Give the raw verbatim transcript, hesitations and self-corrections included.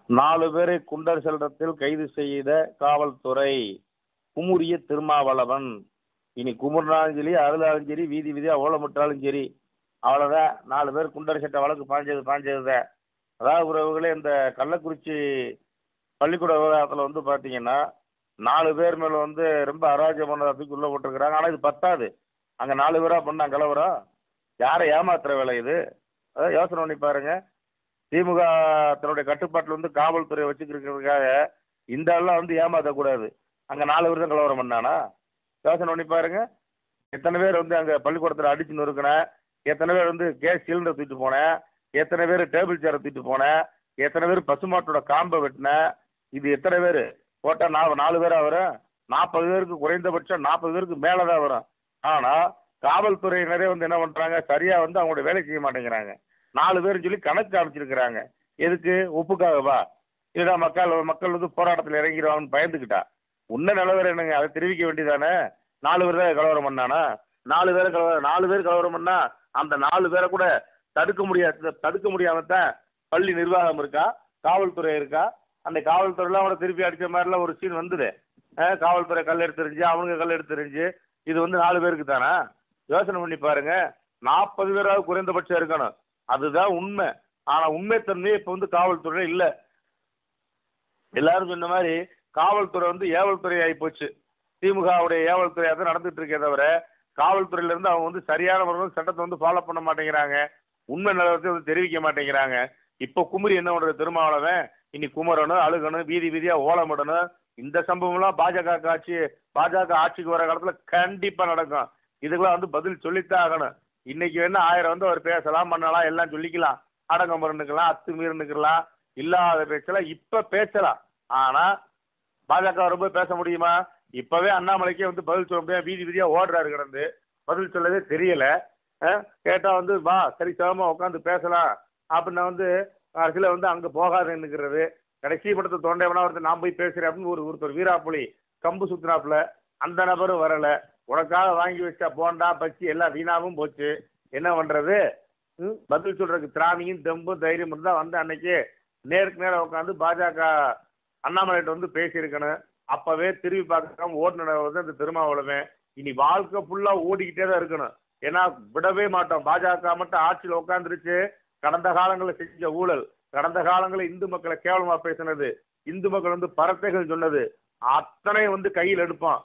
நாலு பேரை குண்டர் செல்றத்தில் கைது செய்த காவல்துறை. குமுறிய திருமாவளவன். இனி குமுறினாலும் சரி, அழுதாலும் சரி, வீதி வீதியா ஓலமிட்டாலும் சரி, அவ்வளோதான். நாலு பேர் குண்டர் சட்ட வழக்கு பாஞ்சது பாஞ்சதுதான். அதாவது உறவுகளே, இந்த கள்ளக்குறிச்சி பள்ளிக்கூட விவகாரத்தில் வந்து பார்த்தீங்கன்னா, நாலு பேர் மேலே வந்து ரொம்ப அராஜகம் பண்ணதுக்கு உள்ள போட்டிருக்கிறாங்க. ஆனால் இது பத்தாது. அங்கே நாலு பேரா பண்ணா கலவரம். யாரை ஏமாத்துற வேலை இது? அதாவது யோசனை பண்ணி பாருங்க. திமுக தன்னுடைய கட்டுப்பாட்டில் வந்து காவல்துறையை வச்சுக்கிறதுக்காக இந்த ஆள்லாம் வந்து ஏமாற்றக்கூடாது. அங்கே நாலு பேர் தான் கலவரம் பண்ணானா? யோசனை பண்ணி பாருங்க. எத்தனை பேர் வந்து அங்கே பள்ளிக்கூடத்தில் அடிச்சு நொறுக்கினேன், எத்தனை பேர் வந்து கேஸ் சிலிண்டர் தூக்கிட்டு போனேன், எத்தனை பேர் டேபிள் சேரை தூக்கிட்டு போனேன், எத்தனை பேர் பசுமாட்டோட காம்பை வெட்டினேன். இது எத்தனை பேர் போட்டால் நான் நாலு பேராக வரும்? நாற்பது பேருக்கு குறைந்தபட்சம் நாற்பது பேருக்கு மேலே தான் வரும். ஆனால் காவல்துறையினரே வந்து என்ன பண்ணுறாங்க, சரியாக வந்து அவங்களுடைய வேலை செய்ய மாட்டேங்கிறாங்க. நாலு பேர்னு சொல்லி கணக்கு அமைச்சிருக்கிறாங்க. எதுக்கு? ஒப்புக்காகவா? இதுதான் மக்கள் மக்கள் வந்து போராட்டத்தில் இறங்கிடுவாங்கன்னு பயந்துக்கிட்டா. உன்ன நிலவரம் என்னங்க, அதை தெரிவிக்க வேண்டியதானே? நாலு பேர் தான் கலவரம் பண்ணானா? நாலு பேரை கலவரம் நாலு பேர் கலவரம் பண்ணா அந்த நாலு பேரை கூட தடுக்க முடியாது. தடுக்க முடியாம தான் பள்ளி நிர்வாகம் இருக்கா, காவல்துறை இருக்கா. அந்த காவல்துறையெல்லாம் அவனை திருப்பி அடிச்ச மாதிரிலாம் ஒரு சீன் வந்துடு. காவல்துறை கல் எடுத்துருந்துச்சு, அவனுங்க கல் எடுத்துருந்துச்சு. இது வந்து நாலு பேருக்கு தானா? யோசனை பண்ணி பாருங்க. நாற்பது பேராவது குறைந்தபட்சம் இருக்கணும். அதுதான் உண்மை. ஆனா உண்மைத்தன்மையே இப்ப வந்து காவல்துறை இல்லை. எல்லாரும் சொன்ன மாதிரி காவல்துறை வந்து ஏவல்துறை ஆகி போச்சு. திமுகவுடைய ஏவல்துறையாக தான் நடந்துட்டு இருக்கே தவிர, காவல்துறையில இருந்து அவங்க வந்து சரியான முறையில் சட்டத்தை வந்து ஃபாலோ பண்ண மாட்டேங்கிறாங்க. உண்மை நிலவரத்தை வந்து தெரிவிக்க மாட்டேங்கிறாங்க. இப்போ குமரி என்ன பண்றது? திருமாவளவன் இனி குமரணும், அழுகணும், வீதி வீதியா ஓலமிடணும். இந்த சம்பவம்லாம் பாஜக ஆட்சி பாஜக ஆட்சிக்கு வர காலத்துல கண்டிப்பா நடக்கும். இதுக்கெல்லாம் வந்து பதில் சொல்லித்தான் ஆகணும். இன்னைக்கு வேணா ஆயிரம் வந்து அவர் பேசலாம், பண்ணலாம், எல்லாம் சொல்லிக்கலாம். அடங்கம் இருந்துக்கலாம், அத்துமீறினுக்கலாம், இல்லாத பேசலாம், இப்ப பேசலாம். ஆனா பாஜக ரொம்ப பேச முடியுமா? இப்பவே அண்ணாமலைக்கே வந்து பதில் சொல்ல முடியாது. வீதி வீதியா ஓடுறாரு கிடந்து, பதில் சொல்லவே தெரியல. கேட்டா வந்து வா சரி சமமா உட்காந்து பேசலாம் அப்படின்னா வந்து அரசியல வந்து அங்க போகாதுன்னுக்கிறது. கடைசி படத்தை தோண்டவனா ஒருத்தர் நான் போய் பேசுறேன் அப்படின்னு ஒரு ஒருத்தர் வீராப்புலி கம்பு சுத்தினாப்புல அந்த நபரும் வரல. உனக்காக வாங்கி வச்சா போண்டா பச்சி எல்லாம் வீணாவும் போச்சு. என்ன பண்றது? பதில் சொல்றதுக்கு திராணியும் தெம்பும் தைரியம் இருந்தா வந்து அன்னைக்கு நேருக்கு நேரம் உட்காந்து பாஜக அண்ணாமலைகிட்ட வந்து பேசியிருக்கணும். அப்பவே திரும்பி பார்க்காம ஓட்டுநர் வந்து அந்த திருமாவளவன் இனி வாழ்க்கை ஃபுல்லா ஓடிக்கிட்டே தான் இருக்கணும். ஏன்னா விடவே மாட்டோம். பாஜக மட்டும் ஆட்சியில் உட்காந்துருச்சு. கடந்த காலங்களில் செஞ்ச ஊழல், கடந்த காலங்களில் இந்து மக்களை கேவலமா பேசினது, இந்து மக்கள் வந்து பரத்தைகள் சொன்னது அத்தனை வந்து கையில் எடுப்போம்.